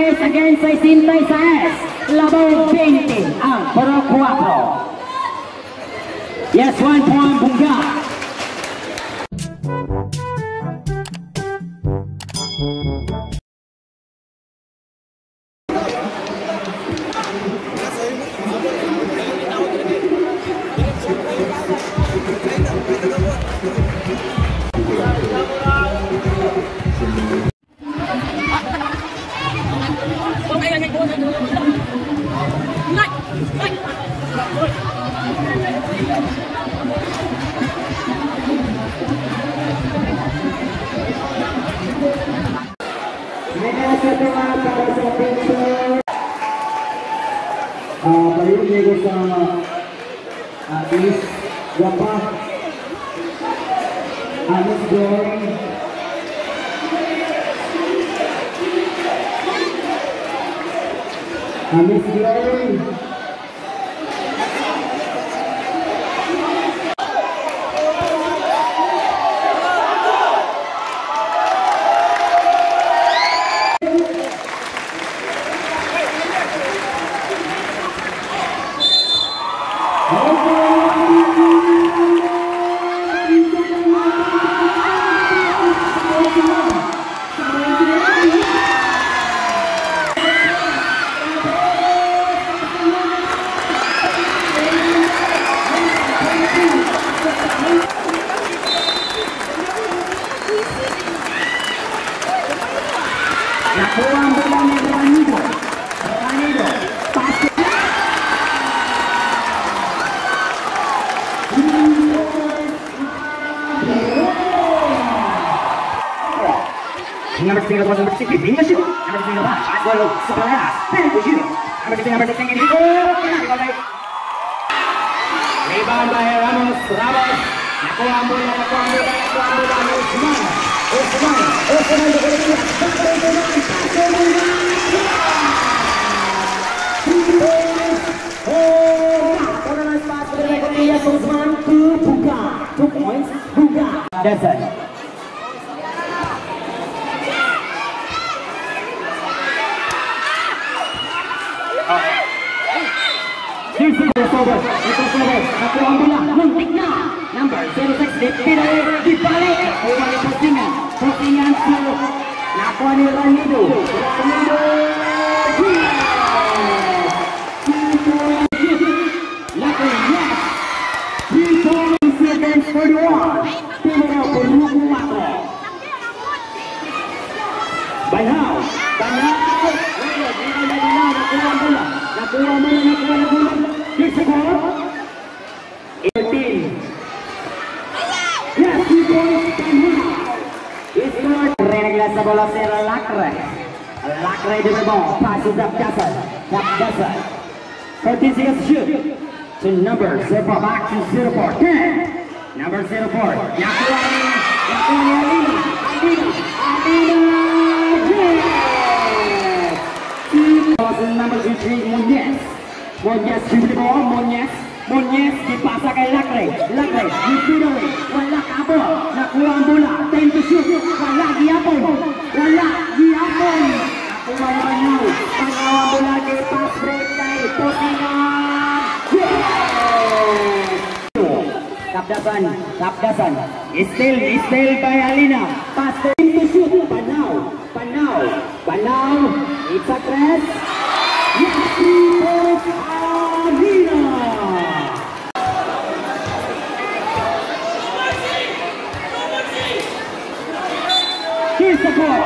66 against 66. Labor 20 ang Pro 4. Yes, 1 point Bunga. Paling sa Anis Wapa, Anis Glory, Anis Glory, Number 6 was number 6, Vinga Shibu. Number 6 was Aswalo Superas. Number 6, rebound by Ramos. Nakuha mula Usman. 2 points, Bunga. Desert. Nakuha mula, muntik na. Number 06, dibalik. Umali postingan to nakuha ni Ranido. Regresa bola será Lacre de ball, pass to Dabdasa. 13 seconds shoot to number 0, back to 04. 10. Number 04. Yakuani Alina. Number 3, Muñez shoot the ball. Muñez dipasa kay Lacre dipidali, wala kabol, nakuha ang bola, 10 to shoot, wala gihapon, nakuha Manu, pangawang bola kay pass break kay Postingan. Tapdasan, still by Alina, pass to shoot, Panau, it's a press, yes, 3 points, Alina. Here's the ball.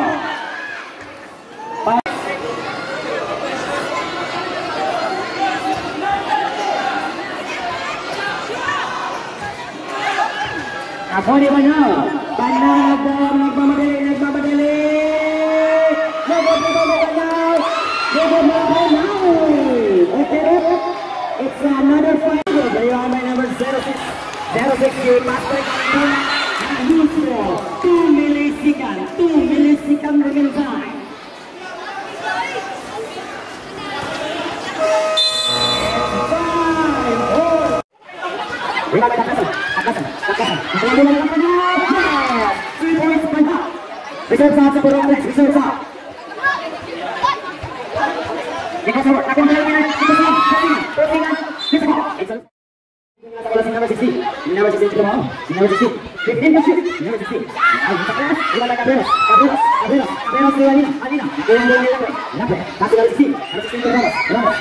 Ako ni Panau nagmamadali. It's another fight. They are my number 06. 06 pass break. 2 millisecond remaining time. Atasan. 3 points Punjab. Reserve out sa Borong Rex. Reserve out. Ikaw sa work. Ako ang malamig. Posingan. Let's go. Excellent. Number 16. Number 16 kita mau. Number 16. 15 to shoot. Number 16. Iwala Cabreros. Cabreros ke Alina. Kurang bola Lapre. Kasih dari 16. Number 16 ke Ramos.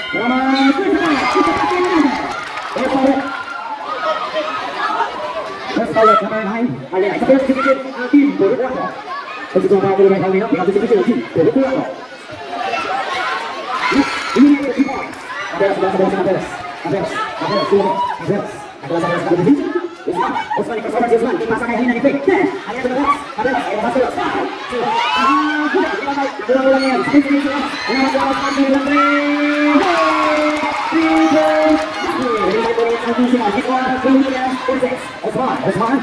Let's go. Number 9. Alina. Sampai sedikit tim bergerak. Posisi orang boleh main Alina. Tinggal sedikit tim bergerak. Ini yang kedua. Cabreros. Osman ikut sama Osman dipasangkan Hina di back. Hanya terus. Ayo masuk. Ulang-ulangnya. Osman,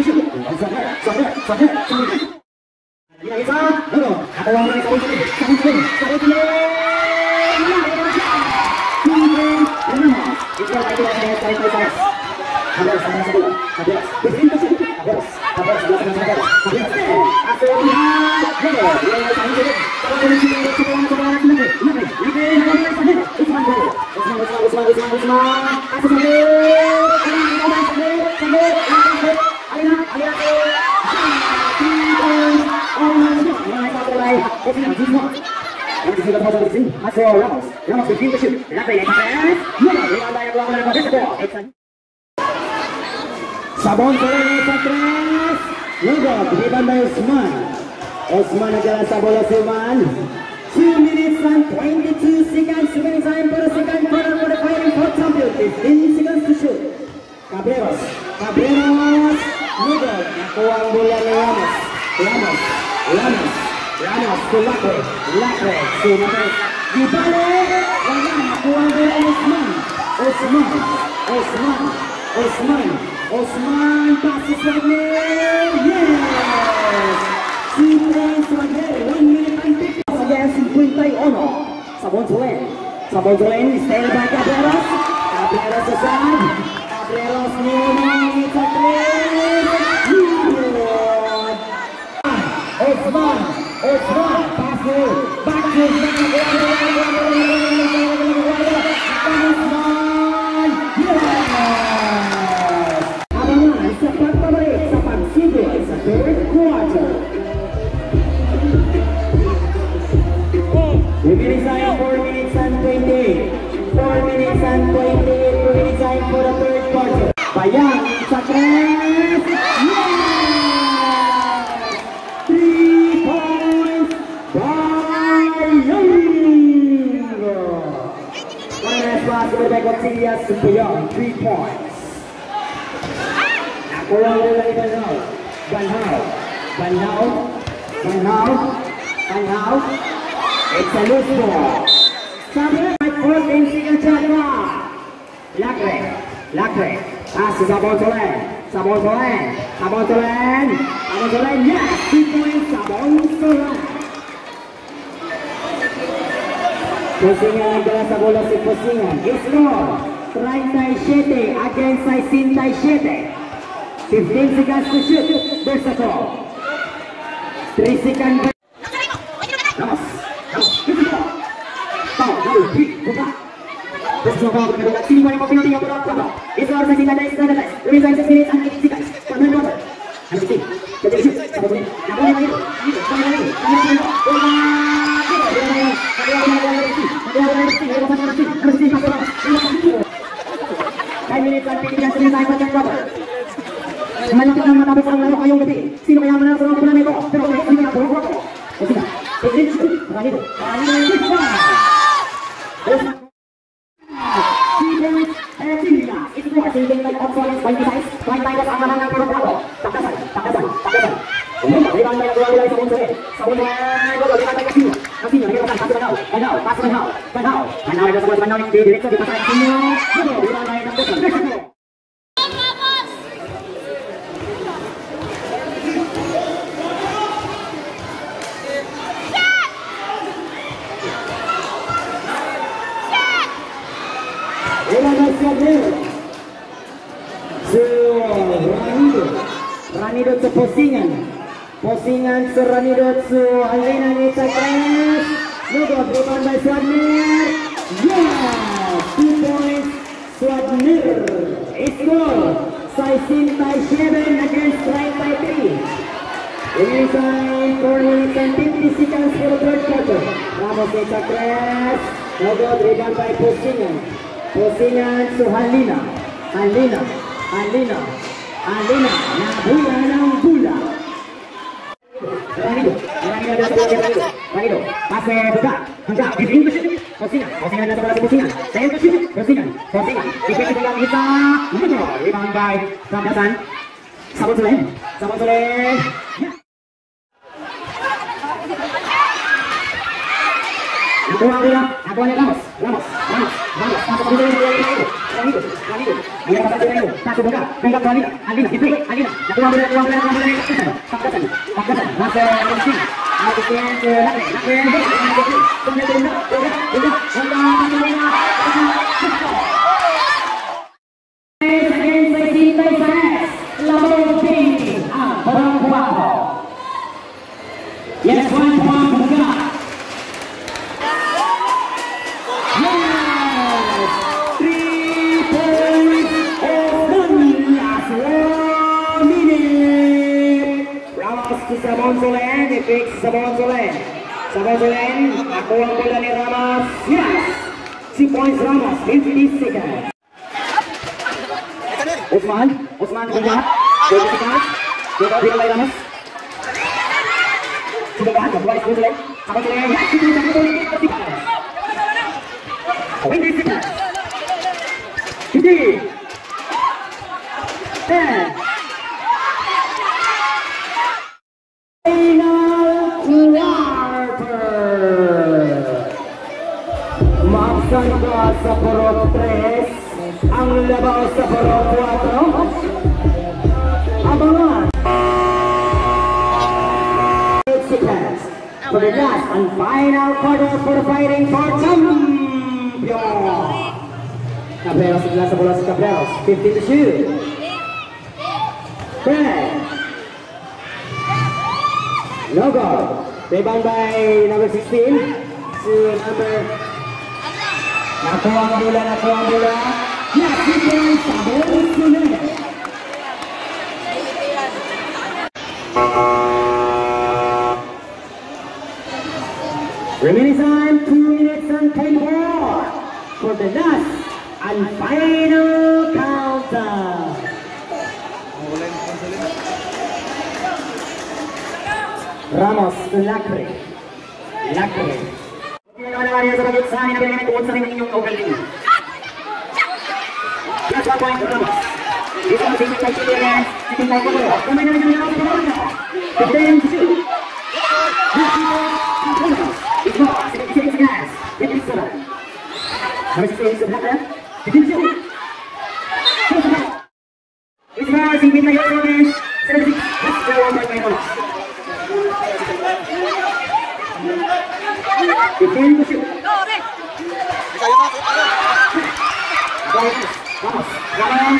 Sabon Soleh Satres Lugok dibandai Osman. Osman adalah Sabon Osman. 2 minutes and 22 seconds remaining time for the second quarter for the fighting for champion. 15 seconds to shoot. Cabreros Lugok nakuha ang bola ni Ramos to Lacre sumates dibalik wala nakuha ang bola ni Osman passes Wagner. Yes! 2 points Wagner. 1 minute and 50 against 51. Sabon Solen style by Cabreros aside. Cabreros nilai Osman passes back to remaining time 4 minutes and 28. 4 minutes and 28 remaining time for the third quarter. Bayang Satres. Yes! 3 points Bayang. Panas pass berbalik Oxilia Bayang 3 points. Nakulang bola di Banhao. It's a loose ball. Sampai 14 seconds jadilah. Lacre. Pass Sabon Solen. Yes, 2 points Sabon Solen. Posingan adalah sa bola si Posingan. Score 37 against 67. 15 seconds to shoot. There's a call. 3 seconds. Ramos. Malapit na matapos ang laro ngayong gabi. Sino kaya manalo sa mga punanay ko? Pero hindi na puro ko. Sige na. Ranido. Itu masih dengan opsi poin size, poin minus amanan yang kurang berapa? Takasan. Ini banyak dua wilayah Sabon Solen. Gol di atas sini. Kasihnya dia pasang pas Banhao ada sebuah Banhao yang direktur di pasang sini. Gol di wilayah Sabon. Ranido to Posingan to Ranido to Alina Satres. Lugok rebound by Wagner. Yeah, 2 points. Swadnir. Score. Saisin by 7 against Right by 3. Inside 4 minutes and 50 seconds for the third quarter. Ramos is a press. No good. Rebound by Posingan. Posingan to Halina. Halina. Nabula ng bula. Rangido. Pase buka. Hanggang. Posingan na sa bola si Posingan. Sento shoot. Posingan. Dipin ito lang kita. Rebound by Ramdasan. Sabon Solen. Nakuha ni Ramos. Pasok dito yung Rangido. Ayan pa sa Rangido. Pasok buka. Bengkak to Alina. Dipin. Alina. Nakuha nila. Pagkasan. Nasa Ramsin. Nakuha ke Lakre. Yes, 1 point buka. Yes, 3 points of last 1 minute. Ramos to Sabon Solen, fix Sabon Solen, nakuha bola ni Ramos. Yes, 2 points Ramos, 50 seconds. Osman bergerak, coba dimulai Ramos. Sudah bahan, kembali Sabon Solen, ya, itu Sabon Solen, 20 seconds. 50, 10. Final quarter. Maafkan gua sa puro 3, ang labaw sa puro 4. Abangan. 8 seconds for the last and final quarter for fighting for champion. Cabreros sebelah sa bola si Cabreros. 50 to shoot. 10. No goal. Rebound by number 16 to number. Nakuha ang bola. Yes, points Sabon Solen. Remaining time 2 minutes and 10 more for the last and final countdown. Ramos to Lakre. Just 1 point to Ramos. This one is like against sitting like over. It's not. It's guys. It's not. Number 16 is Lakre. It's more. Singing like over. 76. Let's go on by Ramos. 15 to shoot. Ramos,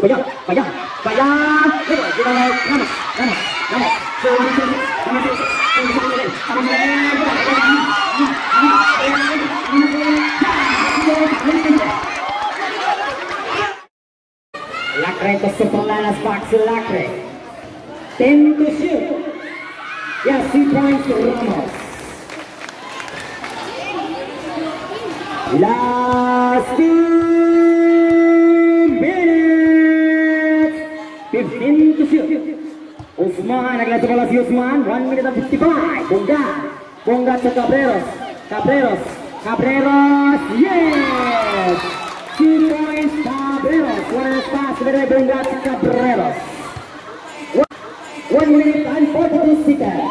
bayang, bayang, bayang. Kita naik, namas, namas, namas. Lacre to Superlanas back to Lacre. 10 to shoot. Yes, 2 points to Ramos. Last 2 minutes. 15 to shoot. Usman, naglasa bola si Usman. 1 minute and 55. Bongga to Cabreros. Cabreros. Yes. 2 points Cabreros. One pass dari Bongga to Cabreros. 1 minute and 42 seconds.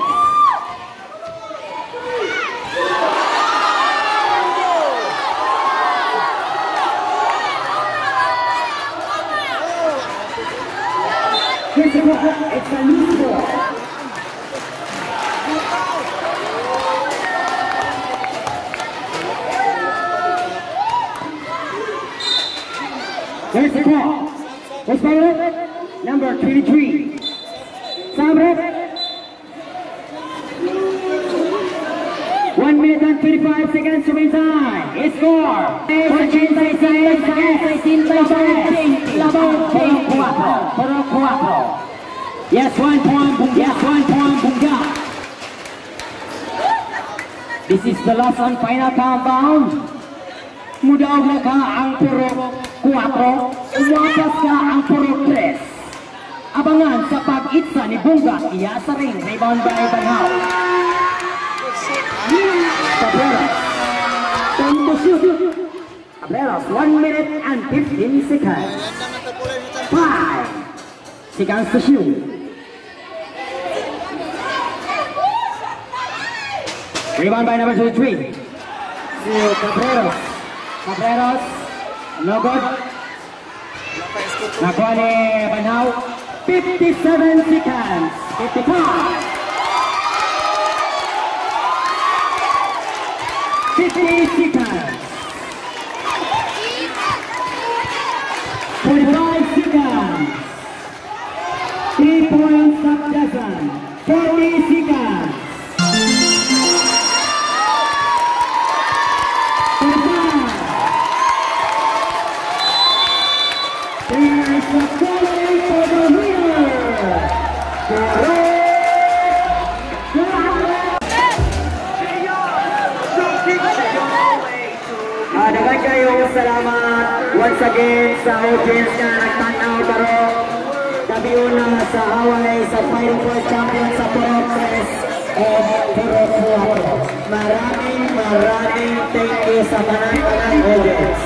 Here's the ball. It's a loose ball. Here's the ball. What's my number 23. Sabret. 1 minute and 25 seconds to win time. Score. 86 Yes, 1 point, Bunga. This is the last and final countdown. Mudah-mudahan ka ang puro 4, umapas ka ang puro 3. Abangan sa pag-itsa ni Bunga, iya sa ring, rebound by Banhaw. Cabreros, 10 to shoot. Cabreros, 1 minute and 15 seconds. 5 seconds to shoot. Rebound by number 23. Cabreros, no good. Nakuha ni Banhaw. 57 seconds. 55. 50 seconds. 45 seconds. 3 points up dozen. 40 seconds. 3 nights of quality for the winner. Dagan kayo salamat once again sa audience na nagtanaw baro Dabiuna sa Hawaii sa Fighting for Champions sa Puro 3 o Puro 4. Maraming thank you sa kanang audience.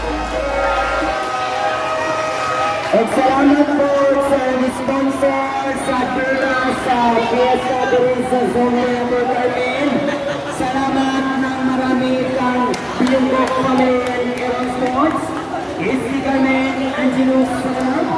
At salamat po sa sponsor sa Dula sa Fiesta sa Zone Number 13. Salamat ng marami kang Biyong Family and Aero Sports. Isi Carmen Angelus Salamat.